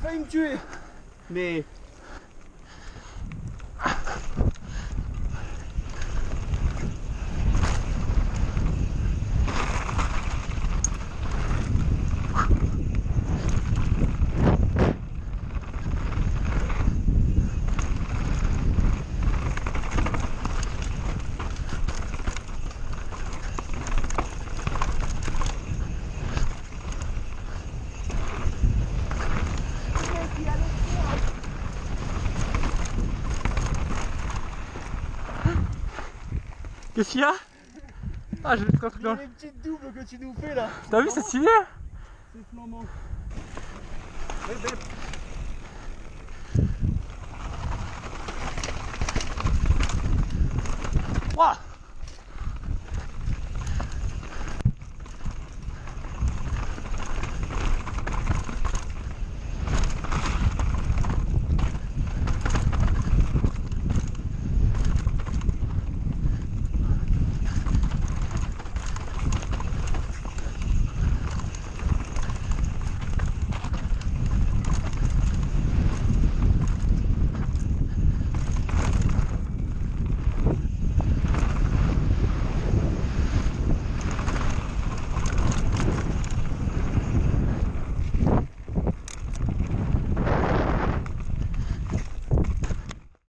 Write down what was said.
failli me tuer. Mais... Qu'est-ce qu'il y a? Ah, je vais faire un truc Il y a là. les petites doubles que tu nous fais là. T'as vu, c'est stylé? C'est flambant. Waouh!